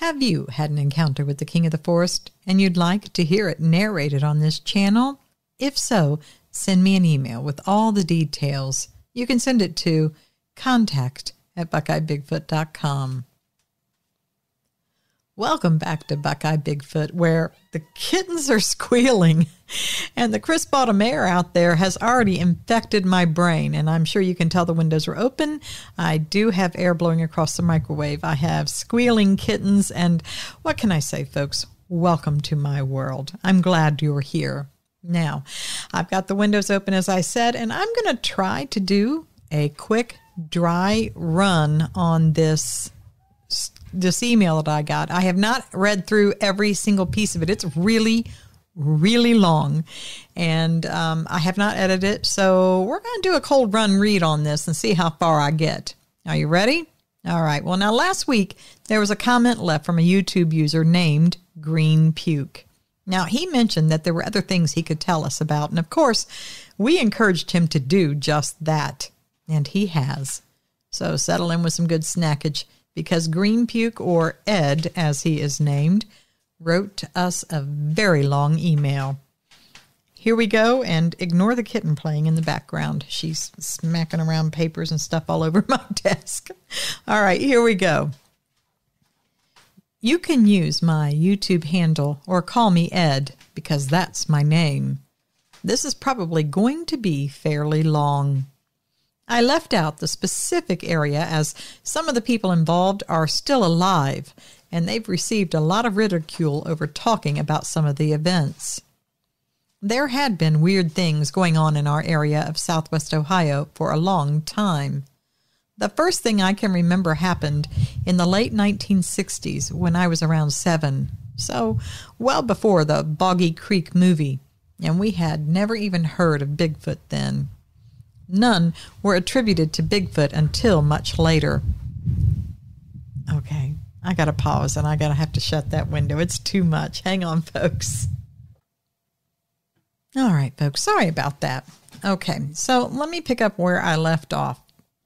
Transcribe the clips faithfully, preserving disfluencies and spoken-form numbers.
Have you had an encounter with the king of the forest and you'd like to hear it narrated on this channel? If so, send me an email with all the details. You can send it to contact at buckeye bigfoot dot com. Welcome back to Buckeye Bigfoot, where the kittens are squealing and the crisp autumn air out there has already infected my brain, and I'm sure you can tell the windows are open. I do have air blowing across the microwave. I have squealing kittens, and what can I say, folks? Welcome to my world. I'm glad you're here. Now, I've got the windows open, as I said, and I'm going to try to do a quick dry run on this this email that I got. I have not read through every single piece of it. It's really, really long, and um, I have not edited it, so we're going to do a cold run read on this and see how far I get. Are you ready? All right. Well, now, last week, there was a comment left from a YouTube user named Greenpuke. Now, he mentioned that there were other things he could tell us about, and of course, we encouraged him to do just that, and he has. So settle in with some good snackage, because Greenpuke, or Ed, as he is named, wrote us a very long email. Here we go, and ignore the kitten playing in the background. She's smacking around papers and stuff all over my desk. All right, here we go. You can use my YouTube handle or call me Ed, because that's my name. This is probably going to be fairly long. I left out the specific area as some of the people involved are still alive, and they've received a lot of ridicule over talking about some of the events. There had been weird things going on in our area of Southwest Ohio for a long time. The first thing I can remember happened in the late nineteen sixties when I was around seven, so well before the Boggy Creek movie, and we had never even heard of Bigfoot then. None were attributed to Bigfoot until much later. Okay, I got to pause and I got to have to shut that window. It's too much. Hang on, folks. All right, folks, sorry about that. Okay, so let me pick up where I left off.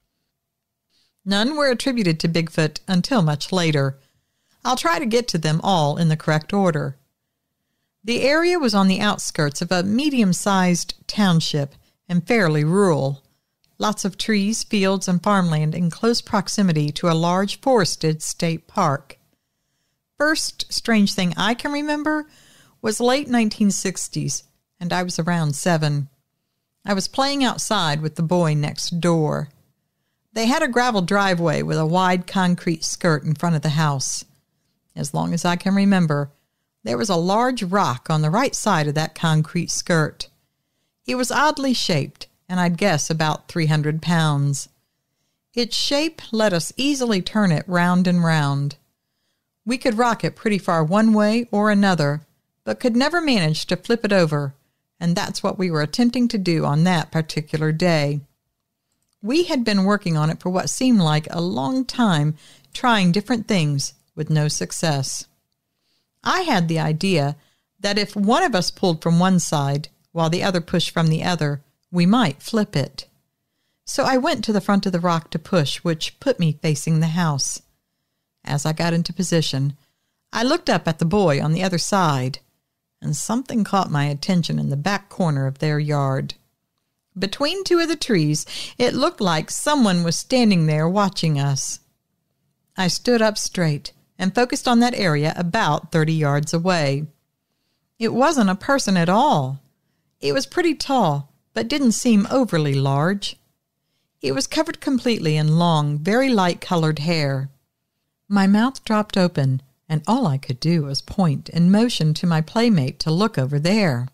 None were attributed to Bigfoot until much later. I'll try to get to them all in the correct order. The area was on the outskirts of a medium-sized township and fairly rural. Lots of trees, fields, and farmland in close proximity to a large forested state park. First strange thing I can remember was late nineteen sixties, and I was around seven. I was playing outside with the boy next door. They had a gravel driveway with a wide concrete skirt in front of the house. As long as I can remember, there was a large rock on the right side of that concrete skirt. It was oddly shaped, and I'd guess about three hundred pounds. Its shape let us easily turn it round and round. We could rock it pretty far one way or another, but could never manage to flip it over, and that's what we were attempting to do on that particular day. We had been working on it for what seemed like a long time, trying different things with no success. I had the idea that if one of us pulled from one side, while the other pushed from the other, we might flip it. So I went to the front of the rock to push, which put me facing the house. As I got into position, I looked up at the boy on the other side, and something caught my attention in the back corner of their yard. Between two of the trees, it looked like someone was standing there watching us. I stood up straight and focused on that area about thirty yards away. It wasn't a person at all. It was pretty tall, but didn't seem overly large. It was covered completely in long, very light-colored hair. My mouth dropped open, and all I could do was point and motion to my playmate to look over there.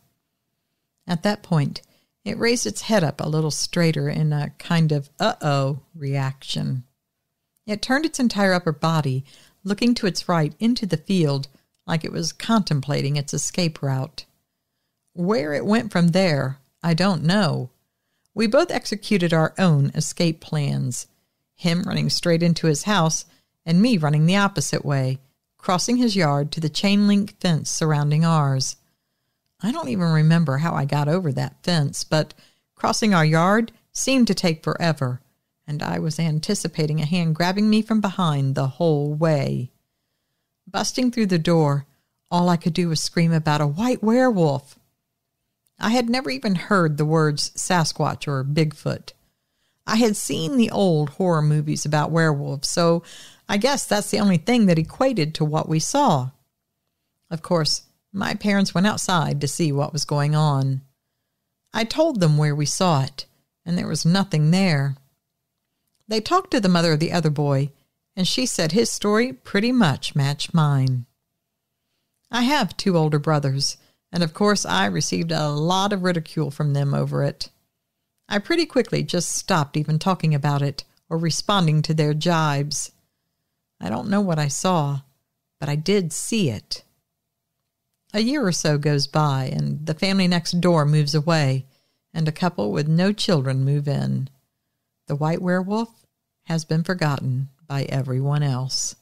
At that point, it raised its head up a little straighter in a kind of uh-oh reaction. It turned its entire upper body, looking to its right into the field, like it was contemplating its escape route. Where it went from there, I don't know. We both executed our own escape plans, him running straight into his house and me running the opposite way, crossing his yard to the chain-link fence surrounding ours. I don't even remember how I got over that fence, but crossing our yard seemed to take forever, and I was anticipating a hand grabbing me from behind the whole way. Busting through the door, all I could do was scream about a white werewolf. I had never even heard the words Sasquatch or Bigfoot. I had seen the old horror movies about werewolves, so I guess that's the only thing that equated to what we saw. Of course, my parents went outside to see what was going on. I told them where we saw it, and there was nothing there. They talked to the mother of the other boy, and she said his story pretty much matched mine. I have two older brothers, and of course I received a lot of ridicule from them over it. I pretty quickly just stopped even talking about it or responding to their jibes. I don't know what I saw, but I did see it. A year or so goes by, and the family next door moves away, and a couple with no children move in. The white werewolf has been forgotten by everyone else.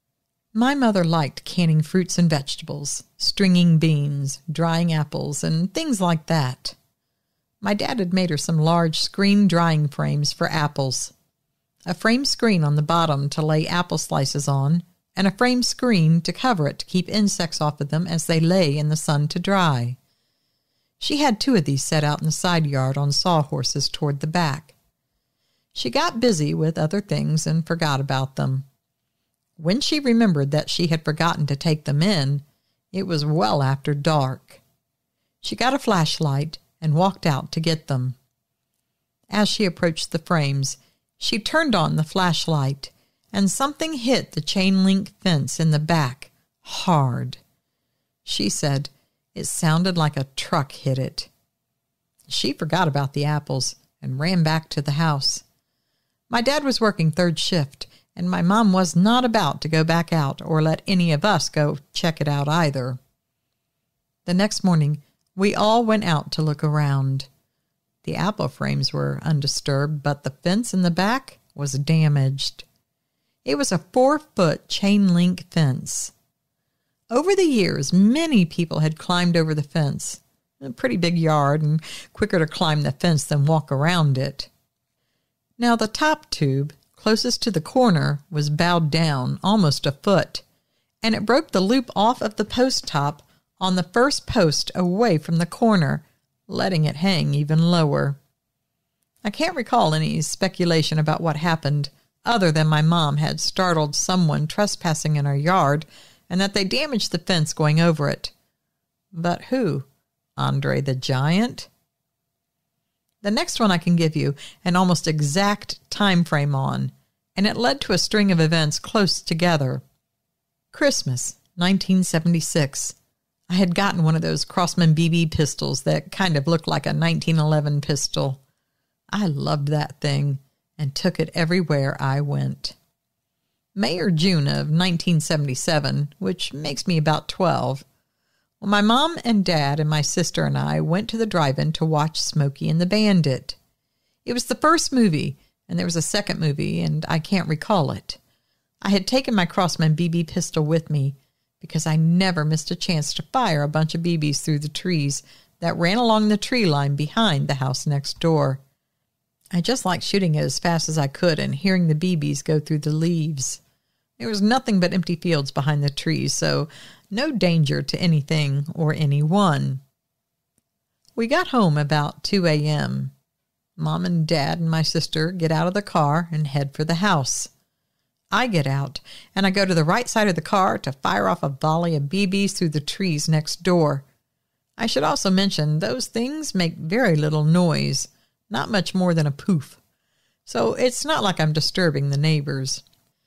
My mother liked canning fruits and vegetables, stringing beans, drying apples, and things like that. My dad had made her some large screen drying frames for apples. A frame screen on the bottom to lay apple slices on, and a frame screen to cover it to keep insects off of them as they lay in the sun to dry. She had two of these set out in the side yard on sawhorses toward the back. She got busy with other things and forgot about them. When she remembered that she had forgotten to take them in, it was well after dark. She got a flashlight and walked out to get them. As she approached the frames, she turned on the flashlight, and something hit the chain-link fence in the back hard. She said it sounded like a truck hit it. She forgot about the apples and ran back to the house. My dad was working third shift, and my mom was not about to go back out or let any of us go check it out either. The next morning, we all went out to look around. The apple frames were undisturbed, but the fence in the back was damaged. It was a four-foot chain-link fence. Over the years, many people had climbed over the fence. A pretty big yard, and quicker to climb the fence than walk around it. Now, the top tube, closest to the corner, was bowed down almost a foot, and it broke the loop off of the post top on the first post away from the corner, letting it hang even lower. I can't recall any speculation about what happened, other than my mom had startled someone trespassing in our yard, and that they damaged the fence going over it. But who? Andre the Giant? The next one I can give you an almost exact time frame on, and it led to a string of events close together. Christmas, nineteen seventy-six. I had gotten one of those Crossman B B pistols that kind of looked like a nineteen eleven pistol. I loved that thing and took it everywhere I went. May or June of nineteen seventy-seven, which makes me about twelve. Well, my mom and dad and my sister and I went to the drive-in to watch Smokey and the Bandit. It was the first movie, and there was a second movie, and I can't recall it. I had taken my Crossman B B pistol with me because I never missed a chance to fire a bunch of B Bs through the trees that ran along the tree line behind the house next door. I just liked shooting it as fast as I could and hearing the B Bs go through the leaves. There was nothing but empty fields behind the trees, so no danger to anything or anyone. We got home about two a.m. Mom and Dad and my sister get out of the car and head for the house. I get out, and I go to the right side of the car to fire off a volley of B Bs through the trees next door. I should also mention those things make very little noise, not much more than a poof. So it's not like I'm disturbing the neighbors.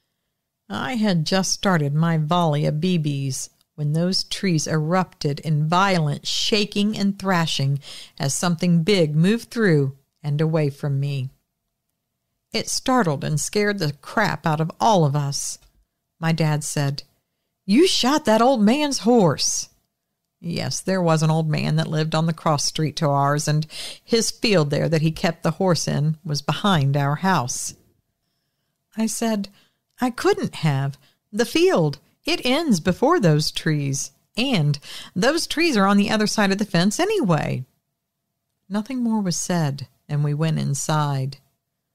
I had just started my volley of B Bs when those trees erupted in violent shaking and thrashing as something big moved through and away from me. It startled and scared the crap out of all of us. My dad said, "You shot that old man's horse." Yes, there was an old man that lived on the cross street to ours, and his field there that he kept the horse in was behind our house. I said, "I couldn't have. The field, it ends before those trees, and those trees are on the other side of the fence anyway." Nothing more was said, and we went inside.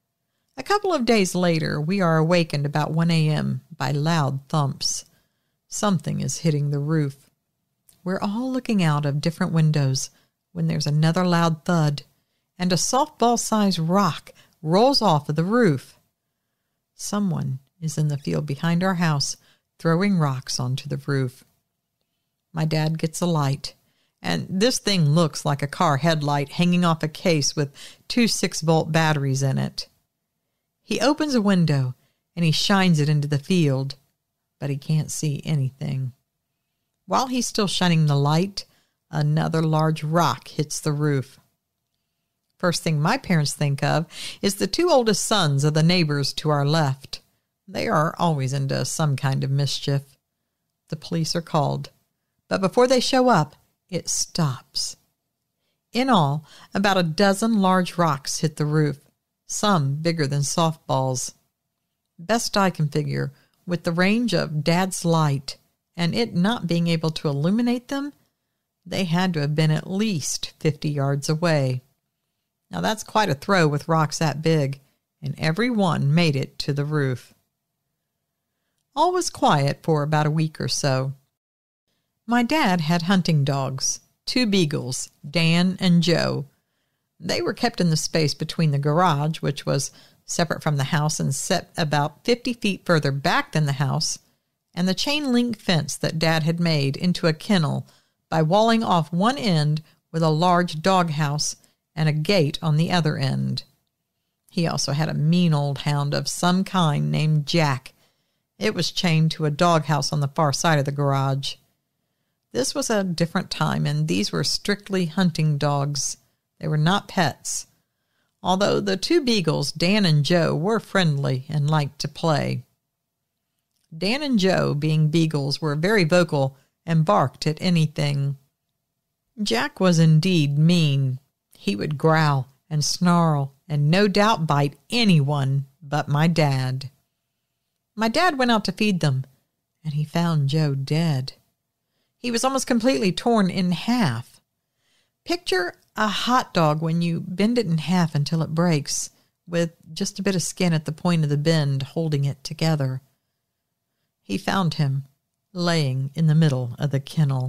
A couple of days later, we are awakened about one a.m. by loud thumps. Something is hitting the roof. We're all looking out of different windows when there's another loud thud, and a softball-sized rock rolls off of the roof. Someone is in the field behind our house throwing rocks onto the roof. My dad gets a light, and this thing looks like a car headlight hanging off a case with two six-volt batteries in it. He opens a window, and he shines it into the field, but he can't see anything. While he's still shining the light, another large rock hits the roof. First thing my parents think of is the two oldest sons of the neighbors to our left. They are always into some kind of mischief. The police are called, but before they show up, it stops. In all, about a dozen large rocks hit the roof, some bigger than softballs. Best I can figure, with the range of Dad's light and it not being able to illuminate them, they had to have been at least fifty yards away. Now that's quite a throw with rocks that big, and every one made it to the roof. All was quiet for about a week or so. My dad had hunting dogs, two beagles, Dan and Joe. They were kept in the space between the garage, which was separate from the house and set about fifty feet further back than the house, and the chain-link fence that Dad had made into a kennel by walling off one end with a large doghouse and a gate on the other end. He also had a mean old hound of some kind named Jack. It was chained to a doghouse on the far side of the garage. This was a different time, and these were strictly hunting dogs. They were not pets, although the two beagles, Dan and Joe, were friendly and liked to play. Dan and Joe, being beagles, were very vocal and barked at anything. Jack was indeed mean. He would growl and snarl and no doubt bite anyone but my dad. My dad went out to feed them, and he found Joe dead. He was almost completely torn in half. Picture a hot dog when you bend it in half until it breaks, with just a bit of skin at the point of the bend holding it together. He found him laying in the middle of the kennel.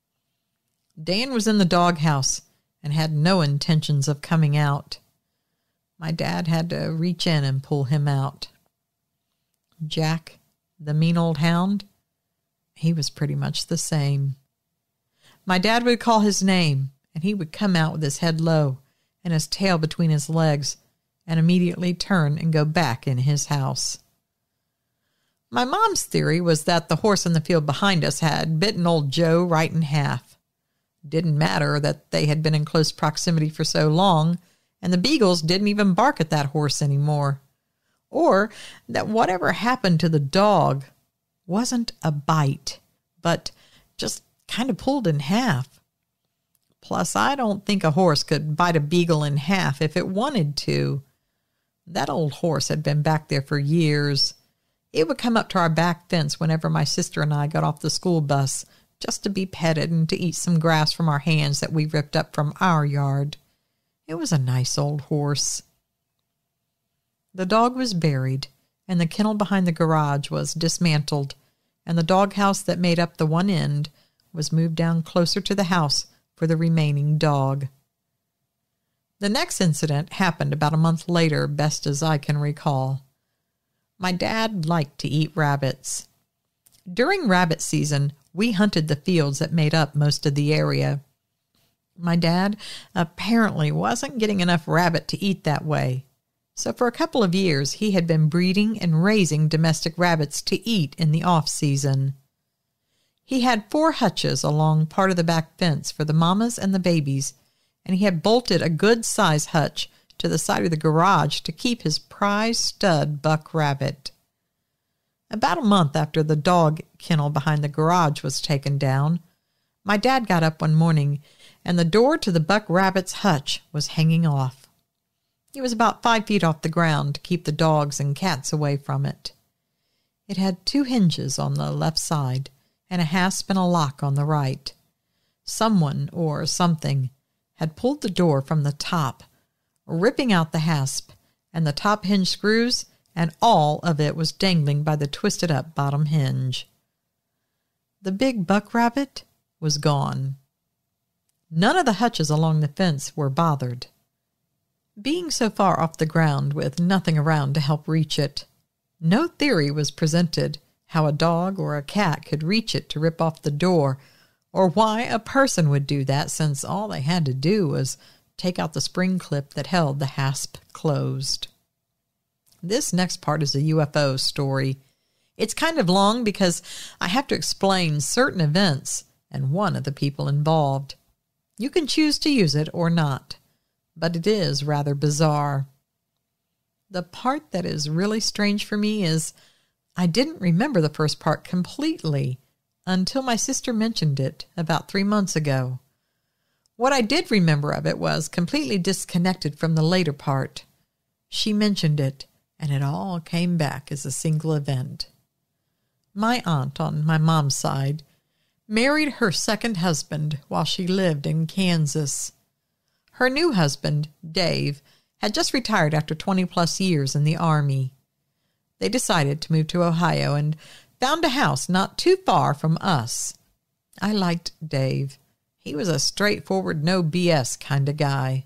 Dan was in the doghouse and had no intentions of coming out. My dad had to reach in and pull him out. Jack, the mean old hound, he was pretty much the same. My dad would call his name, and he would come out with his head low and his tail between his legs and immediately turn and go back in his house. My mom's theory was that the horse in the field behind us had bitten old Joe right in half. Didn't matter that they had been in close proximity for so long, and the beagles didn't even bark at that horse anymore. Or that whatever happened to the dog wasn't a bite, but just kind of pulled in half. Plus, I don't think a horse could bite a beagle in half if it wanted to. That old horse had been back there for years. It would come up to our back fence whenever my sister and I got off the school bus, just to be petted and to eat some grass from our hands that we ripped up from our yard. It was a nice old horse. The dog was buried, and the kennel behind the garage was dismantled, and the doghouse that made up the one end was moved down closer to the house for the remaining dog. The next incident happened about a month later, best as I can recall. My dad liked to eat rabbits. During rabbit season, we hunted the fields that made up most of the area. My dad apparently wasn't getting enough rabbit to eat that way, so for a couple of years he had been breeding and raising domestic rabbits to eat in the off-season. He had four hutches along part of the back fence for the mamas and the babies, and he had bolted a good-sized hutch to the side of the garage to keep his prize stud buck rabbit. About a month after the dog kennel behind the garage was taken down, my dad got up one morning, and the door to the buck rabbit's hutch was hanging off. It was about five feet off the ground to keep the dogs and cats away from it. It had two hinges on the left side and a hasp and a lock on the right. Someone or something had pulled the door from the top, ripping out the hasp and the top hinge screws, and all of it was dangling by the twisted-up bottom hinge. The big buck rabbit was gone. None of the hutches along the fence were bothered. Being so far off the ground with nothing around to help reach it, no theory was presented how a dog or a cat could reach it to rip off the door, or why a person would do that, since all they had to do was take out the spring clip that held the hasp closed. This next part is a U F O story. It's kind of long because I have to explain certain events and one of the people involved. You can choose to use it or not, but it is rather bizarre. The part that is really strange for me is I didn't remember the first part completely until my sister mentioned it about three months ago. What I did remember of it was completely disconnected from the later part. She mentioned it, and it all came back as a single event. My aunt on my mom's side married her second husband while she lived in Kansas. Her new husband, Dave, had just retired after twenty-plus years in the Army. They decided to move to Ohio and found a house not too far from us. I liked Dave. He was a straightforward, no B S kind of guy.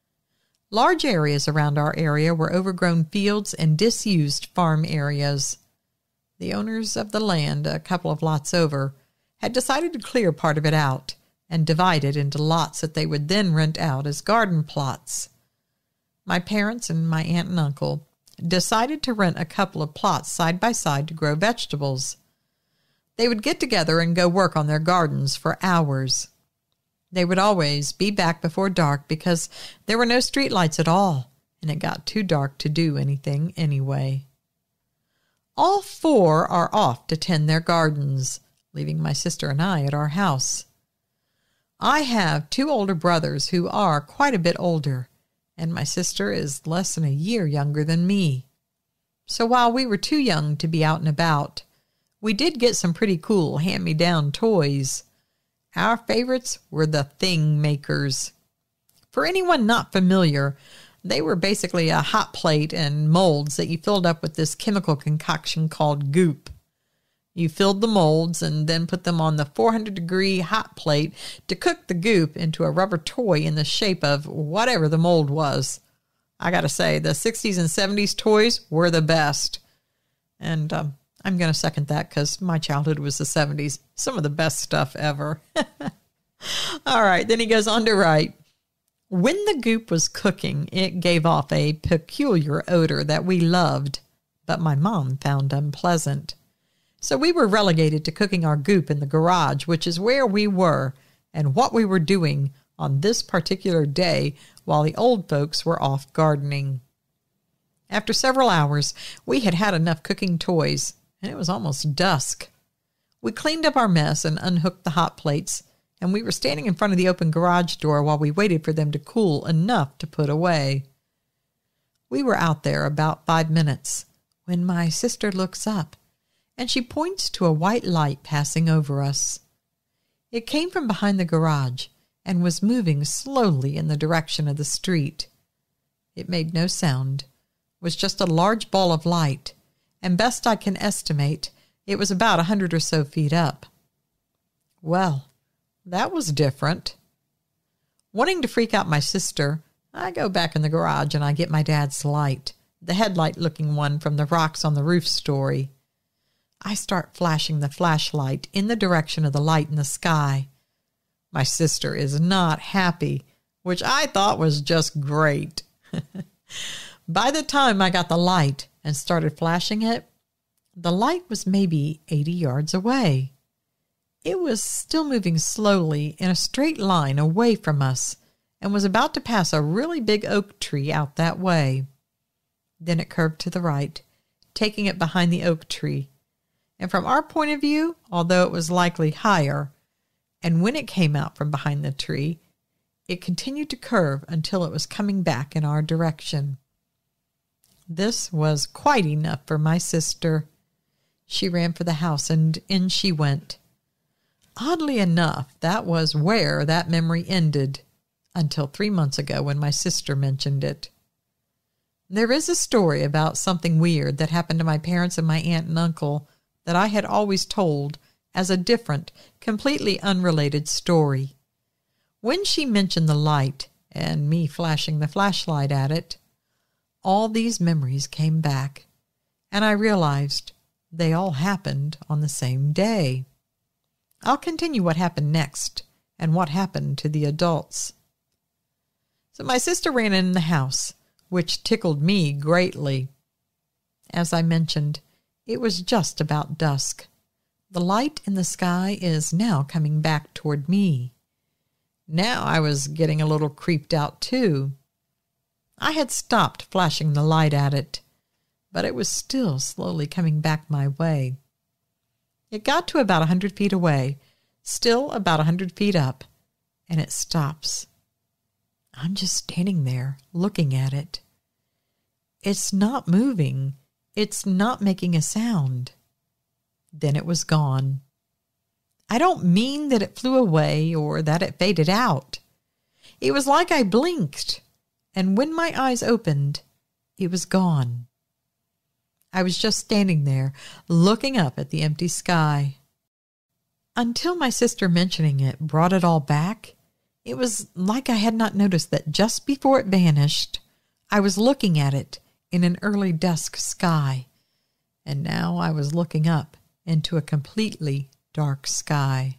Large areas around our area were overgrown fields and disused farm areas. The owners of the land, a couple of lots over, had decided to clear part of it out and divide it into lots that they would then rent out as garden plots. My parents and my aunt and uncle decided to rent a couple of plots side by side to grow vegetables. They would get together and go work on their gardens for hours. They would always be back before dark because there were no street lights at all, and it got too dark to do anything anyway. All four are off to tend their gardens, leaving my sister and I at our house. I have two older brothers who are quite a bit older, and my sister is less than a year younger than me. So while we were too young to be out and about, we did get some pretty cool hand-me-down toys. Our favorites were the thing makers. For anyone not familiar, they were basically a hot plate and molds that you filled up with this chemical concoction called goop. You filled the molds and then put them on the four hundred degree hot plate to cook the goop into a rubber toy in the shape of whatever the mold was. I gotta say, the sixties and seventies toys were the best. And um, I'm going to second that because my childhood was the seventies. Some of the best stuff ever. All right, then he goes on to write, when the goop was cooking, it gave off a peculiar odor that we loved, but my mom found unpleasant. So we were relegated to cooking our goop in the garage, which is where we were and what we were doing on this particular day while the old folks were off gardening. After several hours, we had had enough cooking toys, and it was almost dusk. We cleaned up our mess and unhooked the hot plates, and we were standing in front of the open garage door while we waited for them to cool enough to put away. We were out there about five minutes when my sister looks up, and she points to a white light passing over us. It came from behind the garage and was moving slowly in the direction of the street. It made no sound, was just a large ball of light, and best I can estimate, it was about a hundred or so feet up. Well, that was different. Wanting to freak out my sister, I go back in the garage and I get my dad's light, the headlight-looking one from the rocks on the roof story. I start flashing the flashlight in the direction of the light in the sky. My sister is not happy, which I thought was just great. By the time I got the light and started flashing it, the light was maybe eighty yards away. It was still moving slowly in a straight line away from us and was about to pass a really big oak tree out that way. Then it curved to the right, taking it behind the oak tree. And from our point of view, although it was likely higher, and when it came out from behind the tree, it continued to curve until it was coming back in our direction. This was quite enough for my sister. She ran for the house, and in she went. Oddly enough, that was where that memory ended, until three months ago when my sister mentioned it. There is a story about something weird that happened to my parents and my aunt and uncle that I had always told as a different, completely unrelated story. When she mentioned the light and me flashing the flashlight at it, all these memories came back, and I realized they all happened on the same day. I'll continue what happened next and what happened to the adults. So my sister ran in the house, which tickled me greatly. As I mentioned, it was just about dusk. The light in the sky is now coming back toward me. Now I was getting a little creeped out too. I had stopped flashing the light at it, but it was still slowly coming back my way. It got to about a hundred feet away, still about a hundred feet up, and it stops. I'm just standing there looking at it. It's not moving. It's not making a sound. Then it was gone. I don't mean that it flew away or that it faded out. It was like I blinked, and when my eyes opened, it was gone. I was just standing there, looking up at the empty sky. Until my sister mentioning it brought it all back, it was like I had not noticed that just before it vanished, I was looking at it in an early dusk sky, and now I was looking up into a completely dark sky.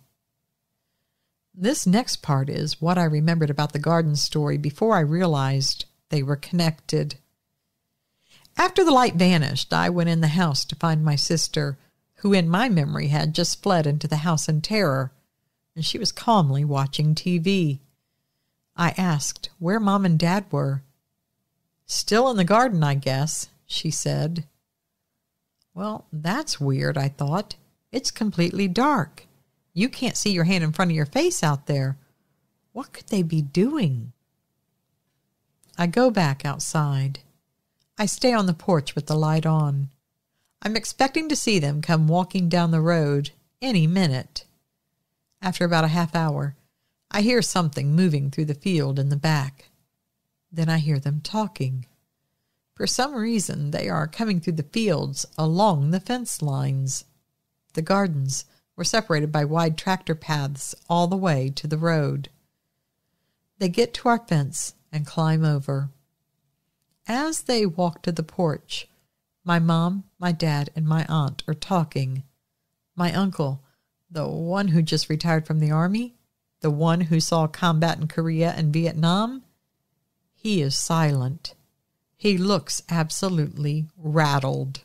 This next part is what I remembered about the garden story before I realized they were connected. After the light vanished, I went in the house to find my sister, who in my memory had just fled into the house in terror, and she was calmly watching T V. I asked where Mom and Dad were. "Still in the garden, I guess," she said. Well, that's weird, I thought. It's completely dark. You can't see your hand in front of your face out there. What could they be doing? I go back outside. I stay on the porch with the light on. I'm expecting to see them come walking down the road any minute. After about a half hour, I hear something moving through the field in the back. Then I hear them talking. For some reason, they are coming through the fields along the fence lines. The gardens were separated by wide tractor paths all the way to the road. They get to our fence and climb over. As they walk to the porch, my mom, my dad, and my aunt are talking. My uncle, the one who just retired from the army, the one who saw combat in Korea and Vietnam, he is silent. He looks absolutely rattled.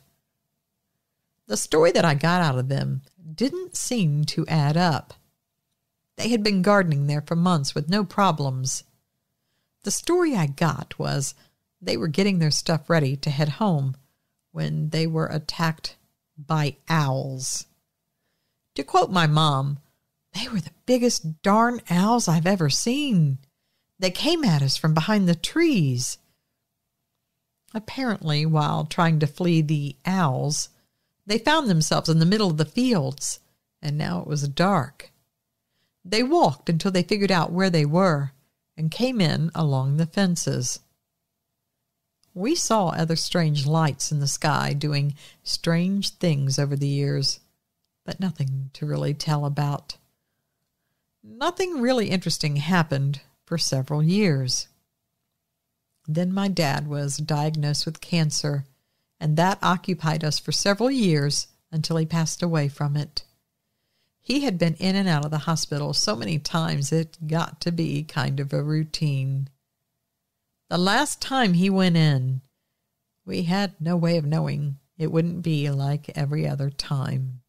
The story that I got out of them didn't seem to add up. They had been gardening there for months with no problems. The story I got was they were getting their stuff ready to head home when they were attacked by owls. To quote my mom, they were the biggest darn owls I've ever seen. They came at us from behind the trees. Apparently, while trying to flee the owls, they found themselves in the middle of the fields, and now it was dark. They walked until they figured out where they were and came in along the fences. We saw other strange lights in the sky doing strange things over the years, but nothing to really tell about. Nothing really interesting happened for several years. Then my dad was diagnosed with cancer, and that occupied us for several years until he passed away from it. He had been in and out of the hospital so many times it got to be kind of a routine. The last time he went in, we had no way of knowing it wouldn't be like every other time.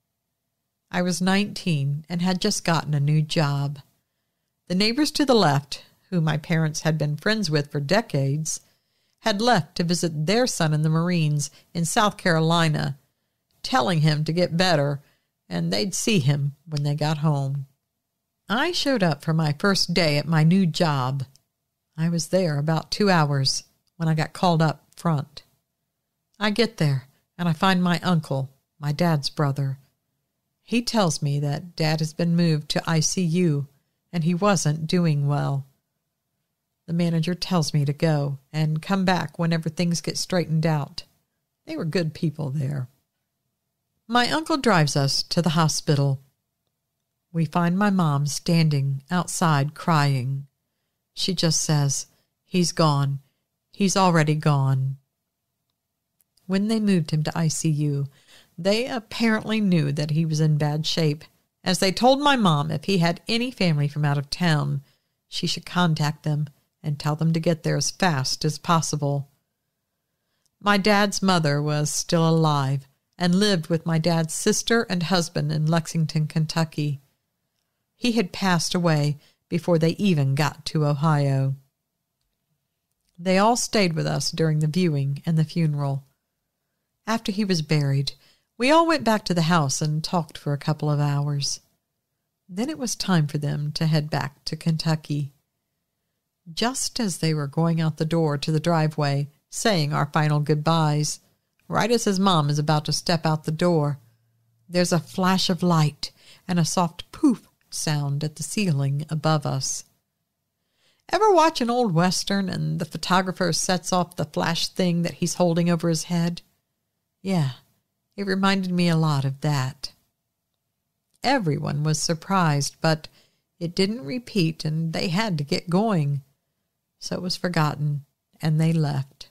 I was nineteen and had just gotten a new job. The neighbors to the left, who my parents had been friends with for decades, had left to visit their son in the Marines in South Carolina, telling him to get better and they'd see him when they got home. I showed up for my first day at my new job. I was there about two hours when I got called up front. I get there and I find my uncle, my dad's brother. He tells me that Dad has been moved to I C U and he wasn't doing well. The manager tells me to go and come back whenever things get straightened out. They were good people there. My uncle drives us to the hospital. We find my mom standing outside crying. She just says, "He's gone. He's already gone." When they moved him to I C U, they apparently knew that he was in bad shape, as they told my mom if he had any family from out of town, she should contact them and tell them to get there as fast as possible. My dad's mother was still alive and lived with my dad's sister and husband in Lexington, Kentucky. He had passed away before they even got to Ohio. They all stayed with us during the viewing and the funeral. After he was buried, we all went back to the house and talked for a couple of hours. Then it was time for them to head back to Kentucky. Just as they were going out the door to the driveway, saying our final goodbyes, right as his mom is about to step out the door, there's a flash of light and a soft poof sound at the ceiling above us. Ever watch an old Western and the photographer sets off the flash thing that he's holding over his head? Yeah, it reminded me a lot of that. Everyone was surprised, but it didn't repeat and they had to get going. So it was forgotten and they left.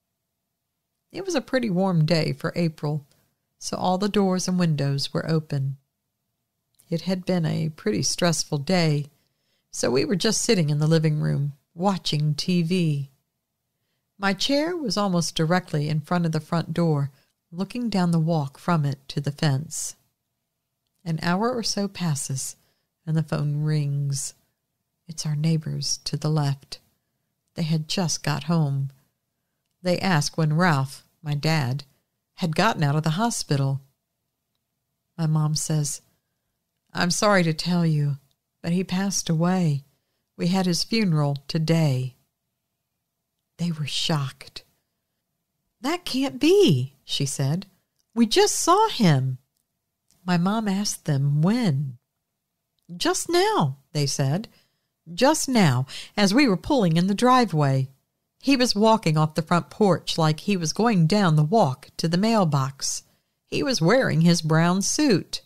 It was a pretty warm day for April, so all the doors and windows were open. It had been a pretty stressful day, so we were just sitting in the living room, watching T V. My chair was almost directly in front of the front door, looking down the walk from it to the fence. An hour or so passes, and the phone rings. It's our neighbors to the left. They had just got home. They ask when Ralph, my dad, had gotten out of the hospital. My mom says, "I'm sorry to tell you, but he passed away. We had his funeral today." They were shocked. "That can't be," she said. "We just saw him." My mom asked them when. "Just now," they said. "Just now, as we were pulling in the driveway. He was walking off the front porch like he was going down the walk to the mailbox. He was wearing his brown suit."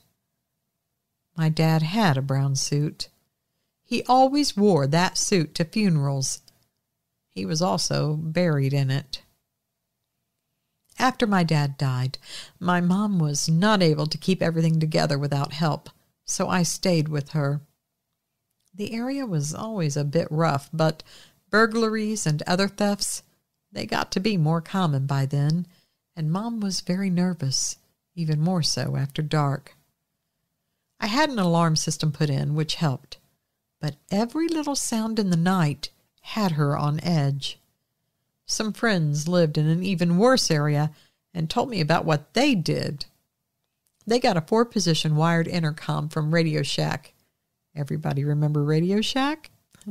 My dad had a brown suit. He always wore that suit to funerals. He was also buried in it. After my dad died, my mom was not able to keep everything together without help, so I stayed with her. The area was always a bit rough, but burglaries and other thefts, they got to be more common by then, and Mom was very nervous, even more so after dark. I had an alarm system put in, which helped, but every little sound in the night had her on edge. Some friends lived in an even worse area and told me about what they did. They got a four-position wired intercom from Radio Shack. Everybody remember Radio Shack?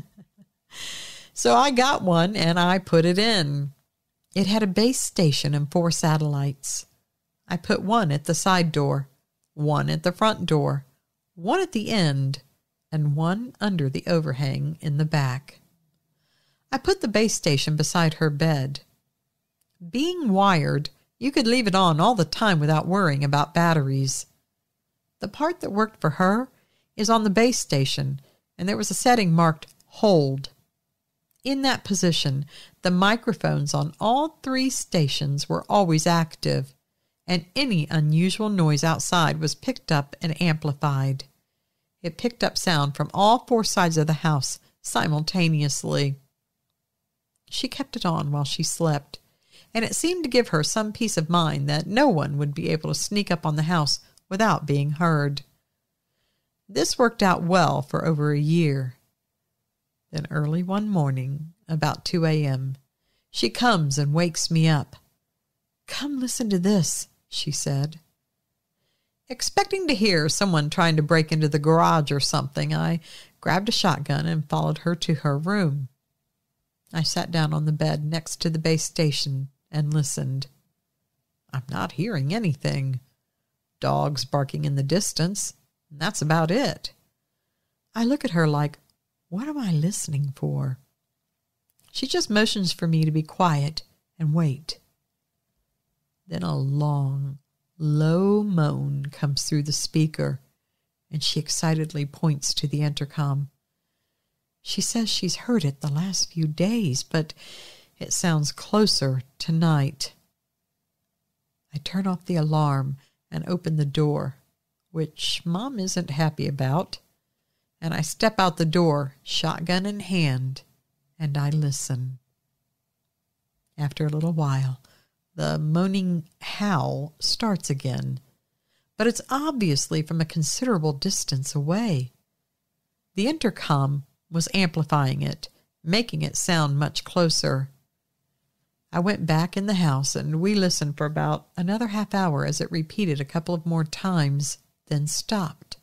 So I got one and I put it in. It had a base station and four satellites. I put one at the side door, one at the front door, one at the end, and one under the overhang in the back. I put the base station beside her bed. Being wired, you could leave it on all the time without worrying about batteries. The part that worked for her is on the base station, and there was a setting marked Hold. In that position, the microphones on all three stations were always active, and any unusual noise outside was picked up and amplified. It picked up sound from all four sides of the house simultaneously. She kept it on while she slept, and it seemed to give her some peace of mind that no one would be able to sneak up on the house without being heard. This worked out well for over a year. Then early one morning, about two a.m., she comes and wakes me up. "Come listen to this," she said. Expecting to hear someone trying to break into the garage or something, I grabbed a shotgun and followed her to her room. I sat down on the bed next to the base station and listened. I'm not hearing anything. Dogs barking in the distance, and that's about it. I look at her like, what am I listening for? She just motions for me to be quiet and wait. Then a long, low moan comes through the speaker, and she excitedly points to the intercom. She says she's heard it the last few days, but it sounds closer tonight. I turn off the alarm and open the door, which Mom isn't happy about, and I step out the door, shotgun in hand, and I listen. After a little while, the moaning howl starts again, but it's obviously from a considerable distance away. The intercom was amplifying it, making it sound much closer. I went back in the house and we listened for about another half hour as it repeated a couple of more times, then stopped.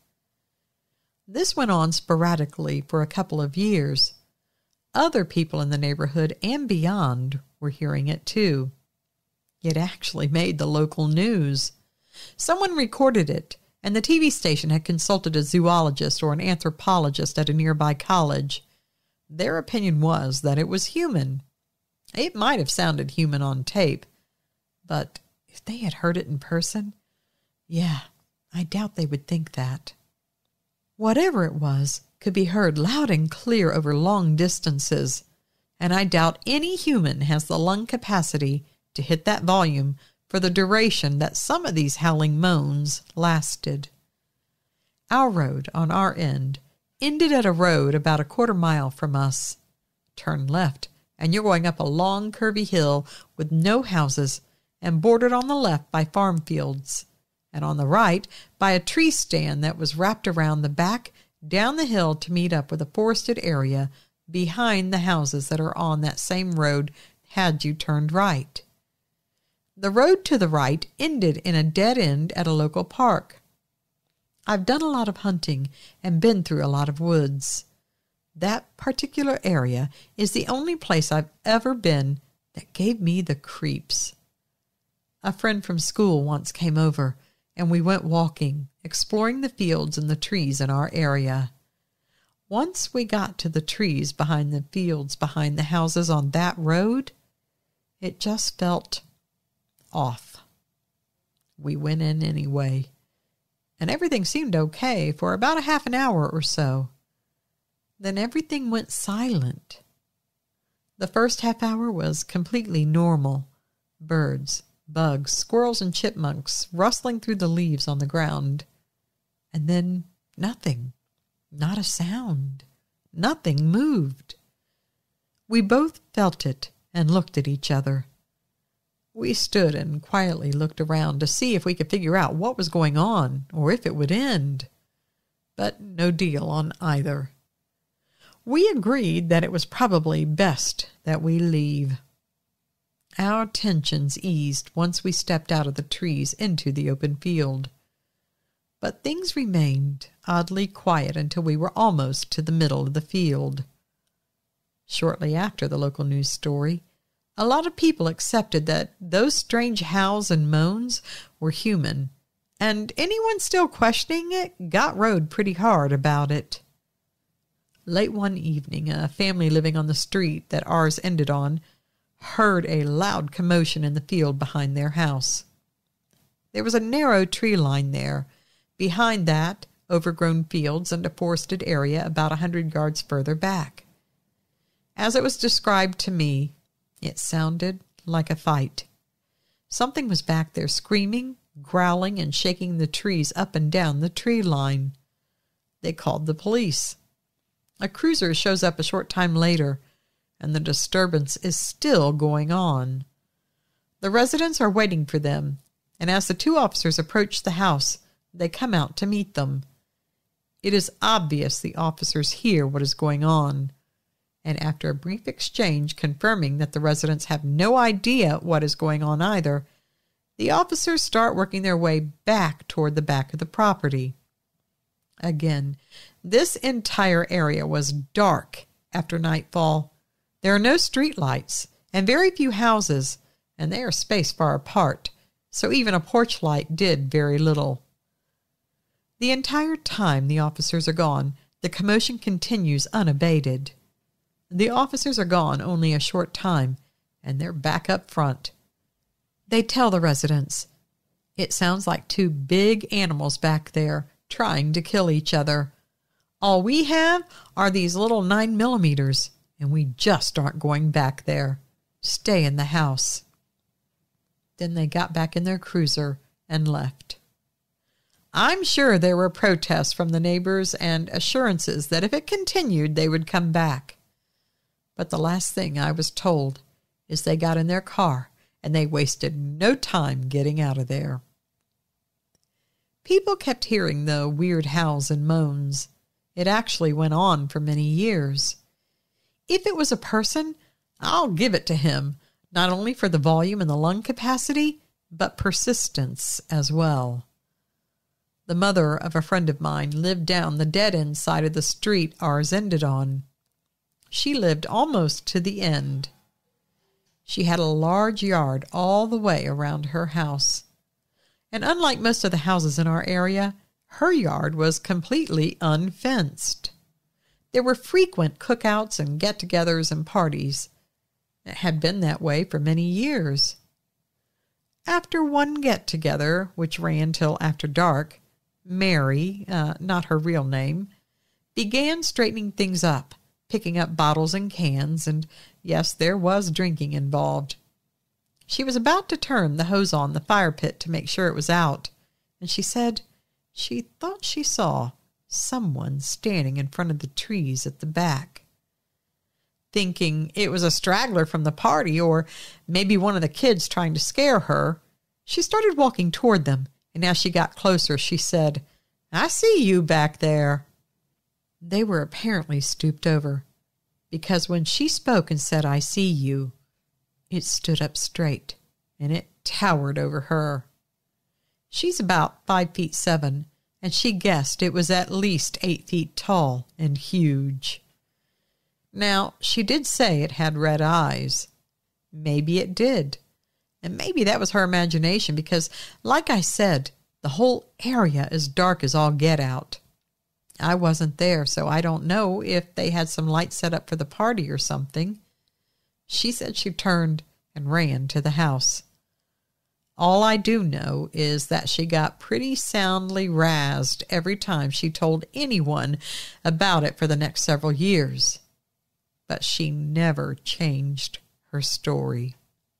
This went on sporadically for a couple of years. Other people in the neighborhood and beyond were hearing it too. It actually made the local news. Someone recorded it, and the T V station had consulted a zoologist or an anthropologist at a nearby college. Their opinion was that it was human. It might have sounded human on tape, but if they had heard it in person, yeah, I doubt they would think that. Whatever it was could be heard loud and clear over long distances, and I doubt any human has the lung capacity to hit that volume for the duration that some of these howling moans lasted. Our road on our end ended at a road about a quarter mile from us. Turn left, and you're going up a long, curvy hill with no houses and bordered on the left by farm fields, and on the right by a tree stand that was wrapped around the back down the hill to meet up with a forested area behind the houses that are on that same road had you turned right. The road to the right ended in a dead end at a local park. I've done a lot of hunting and been through a lot of woods. That particular area is the only place I've ever been that gave me the creeps. A friend from school once came over, and we went walking, exploring the fields and the trees in our area. Once we got to the trees behind the fields behind the houses on that road, it just felt off. We went in anyway, and everything seemed okay for about a half an hour or so. Then everything went silent. The first half hour was completely normal. Birds, bugs, squirrels, and chipmunks rustling through the leaves on the ground. And then nothing. Not a sound. Nothing moved. We both felt it and looked at each other. We stood and quietly looked around to see if we could figure out what was going on or if it would end. But no deal on either. We agreed that it was probably best that we leave. Our tensions eased once we stepped out of the trees into the open field. But things remained oddly quiet until we were almost to the middle of the field. Shortly after the local news story, a lot of people accepted that those strange howls and moans were human, and anyone still questioning it got rode pretty hard about it. Late one evening, a family living on the street that ours ended on heard a loud commotion in the field behind their house. There was a narrow tree line there. Behind that, overgrown fields and a forested area about a hundred yards further back. As it was described to me, it sounded like a fight. Something was back there screaming, growling, and shaking the trees up and down the tree line. They called the police. A cruiser shows up a short time later, and the disturbance is still going on. The residents are waiting for them, and as the two officers approach the house, they come out to meet them. It is obvious the officers hear what is going on, and after a brief exchange confirming that the residents have no idea what is going on either, the officers start working their way back toward the back of the property. Again, this entire area was dark after nightfall. There are no street lights and very few houses, and they are spaced far apart, so even a porch light did very little. The entire time the officers are gone, the commotion continues unabated. The officers are gone only a short time, and they're back up front. They tell the residents, It sounds like two big animals back there trying to kill each other. All we have are these little nine millimeters, and we just aren't going back there. Stay in the house." Then they got back in their cruiser and left. I'm sure there were protests from the neighbors and assurances that if it continued, they would come back. But the last thing I was told is they got in their car and they wasted no time getting out of there. People kept hearing the weird howls and moans. It actually went on for many years. If it was a person, I'll give it to him, not only for the volume and the lung capacity, but persistence as well. The mother of a friend of mine lived down the dead-end side of the street ours ended on. She lived almost to the end. She had a large yard all the way around her house. And unlike most of the houses in our area, her yard was completely unfenced. There were frequent cookouts and get-togethers and parties. It had been that way for many years. After one get-together, which ran till after dark, Mary, uh, not her real name, began straightening things up, picking up bottles and cans, and yes, there was drinking involved. She was about to turn the hose on the fire pit to make sure it was out, and she said she thought she saw someone standing in front of the trees at the back. Thinking it was a straggler from the party or maybe one of the kids trying to scare her, she started walking toward them, and as she got closer, she said, "I see you back there." They were apparently stooped over, because when she spoke and said, "I see you," it stood up straight, and it towered over her. She's about five feet seven, and she guessed it was at least eight feet tall and huge. Now, she did say it had red eyes. Maybe it did. And maybe that was her imagination because, like I said, the whole area is dark as all get out. I wasn't there, so I don't know if they had some lights set up for the party or something. She said she turned and ran to the house. All I do know is that she got pretty soundly razzed every time she told anyone about it for the next several years. But she never changed her story.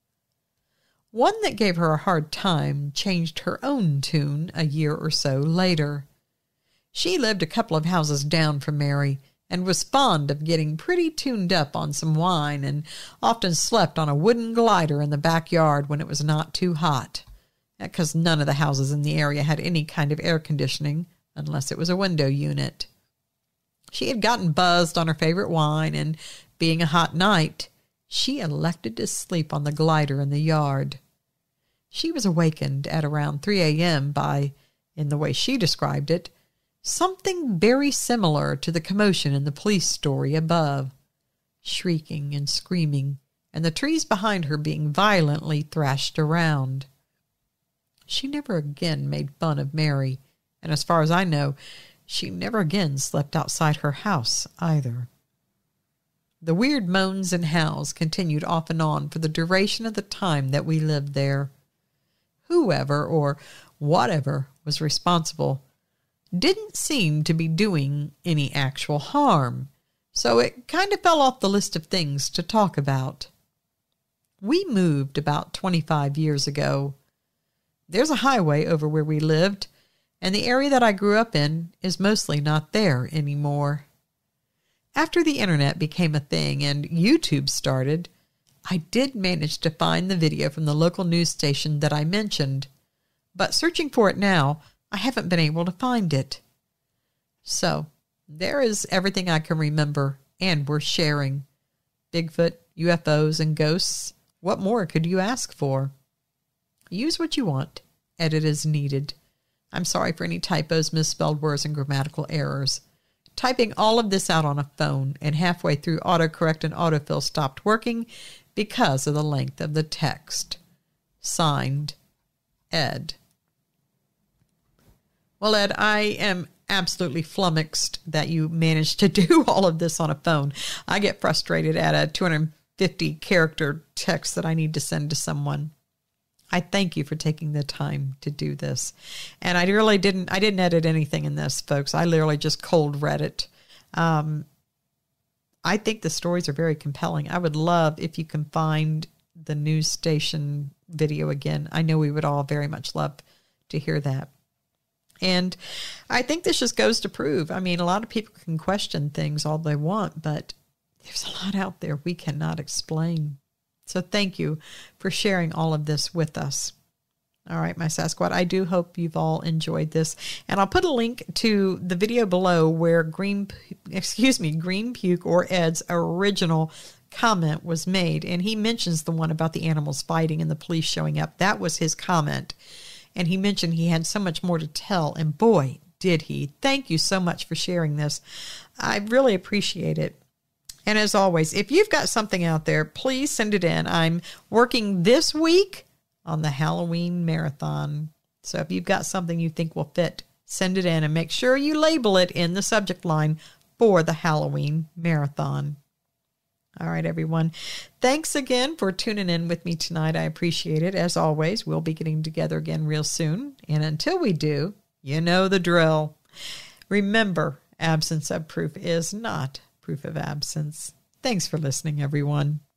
One that gave her a hard time changed her own tune a year or so later. She lived a couple of houses down from Mary and was fond of getting pretty tuned up on some wine and often slept on a wooden glider in the backyard when it was not too hot, because none of the houses in the area had any kind of air conditioning unless it was a window unit. She had gotten buzzed on her favorite wine, and being a hot night, she elected to sleep on the glider in the yard. She was awakened at around three a.m. by, in the way she described it, something very similar to the commotion in the police story above, shrieking and screaming, and the trees behind her being violently thrashed around. She never again made fun of Mary, and as far as I know, she never again slept outside her house either. The weird moans and howls continued off and on for the duration of the time that we lived there. Whoever or whatever was responsible didn't seem to be doing any actual harm, so it kind of fell off the list of things to talk about. We moved about twenty-five years ago. There's a highway over where we lived, and the area that I grew up in is mostly not there anymore. After the internet became a thing and YouTube started, I did manage to find the video from the local news station that I mentioned, but searching for it now, I haven't been able to find it. So, there is everything I can remember and worth sharing. Bigfoot, U F Os, and ghosts. What more could you ask for? Use what you want. Edit as needed. I'm sorry for any typos, misspelled words, and grammatical errors. Typing all of this out on a phone and halfway through autocorrect and autofill stopped working because of the length of the text. Signed, Ed. Well, Ed, I am absolutely flummoxed that you managed to do all of this on a phone. I get frustrated at a two hundred fifty character text that I need to send to someone. I thank you for taking the time to do this. And I really didn't, I didn't edit anything in this, folks. I literally just cold read it. Um, I think the stories are very compelling. I would love if you can find the news station video again. I know we would all very much love to hear that. And I think this just goes to prove, I mean, a lot of people can question things all they want, but there's a lot out there we cannot explain. So thank you for sharing all of this with us. All right, my Sasquatch, I do hope you've all enjoyed this. And I'll put a link to the video below where Green, excuse me, Greenpuke or Ed's original comment was made. And he mentions the one about the animals fighting and the police showing up. That was his comment. And he mentioned he had so much more to tell. And boy, did he. Thank you so much for sharing this. I really appreciate it. And as always, if you've got something out there, please send it in. I'm working this week on the Halloween marathon. So if you've got something you think will fit, send it in and make sure you label it in the subject line for the Halloween marathon. All right, everyone. Thanks again for tuning in with me tonight. I appreciate it. As always, we'll be getting together again real soon. And until we do, you know the drill. Remember, absence of proof is not proof of absence. Thanks for listening, everyone.